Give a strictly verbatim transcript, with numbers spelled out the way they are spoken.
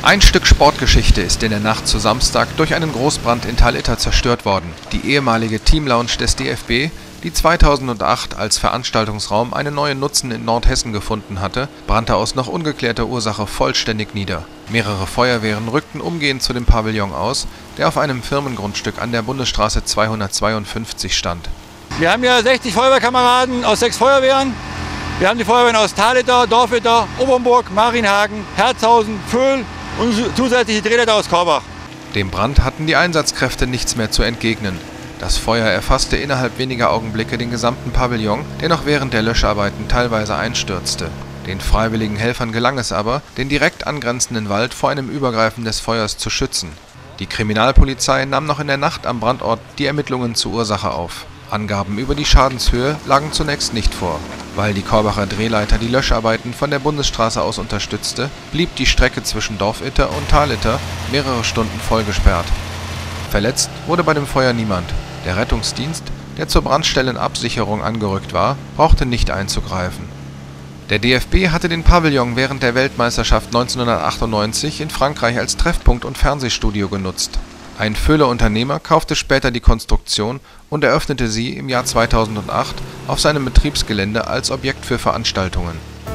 Ein Stück Sportgeschichte ist in der Nacht zu Samstag durch einen Großbrand in Thal-Iter zerstört worden. Die ehemalige Teamlounge des D F B, die zweitausendacht als Veranstaltungsraum einen neuen Nutzen in Nordhessen gefunden hatte, brannte aus noch ungeklärter Ursache vollständig nieder. Mehrere Feuerwehren rückten umgehend zu dem Pavillon aus, der auf einem Firmengrundstück an der Bundesstraße zweihundertzweiundfünfzig stand. Wir haben ja sechzig Feuerwehrkameraden aus sechs Feuerwehren. Wir haben die Feuerwehren aus Thal-Iter, Dorfwitter, Obernburg, Marienhagen, Herzhausen, Vöhl und zusätzlich die Drehleiter aus Korbach. Dem Brand hatten die Einsatzkräfte nichts mehr zu entgegnen. Das Feuer erfasste innerhalb weniger Augenblicke den gesamten Pavillon, der noch während der Löscharbeiten teilweise einstürzte. Den freiwilligen Helfern gelang es aber, den direkt angrenzenden Wald vor einem Übergreifen des Feuers zu schützen. Die Kriminalpolizei nahm noch in der Nacht am Brandort die Ermittlungen zur Ursache auf. Angaben über die Schadenshöhe lagen zunächst nicht vor. Weil die Korbacher Drehleiter die Löscharbeiten von der Bundesstraße aus unterstützte, blieb die Strecke zwischen Dorfiter und Thal-Iter mehrere Stunden vollgesperrt. Verletzt wurde bei dem Feuer niemand. Der Rettungsdienst, der zur Brandstellenabsicherung angerückt war, brauchte nicht einzugreifen. Der D F B hatte den Pavillon während der Weltmeisterschaft neunzehnhundertachtundneunzig in Frankreich als Treffpunkt und Fernsehstudio genutzt. Ein Föhler-Unternehmer kaufte später die Konstruktion und eröffnete sie im Jahr zweitausendacht auf seinem Betriebsgelände als Objekt für Veranstaltungen.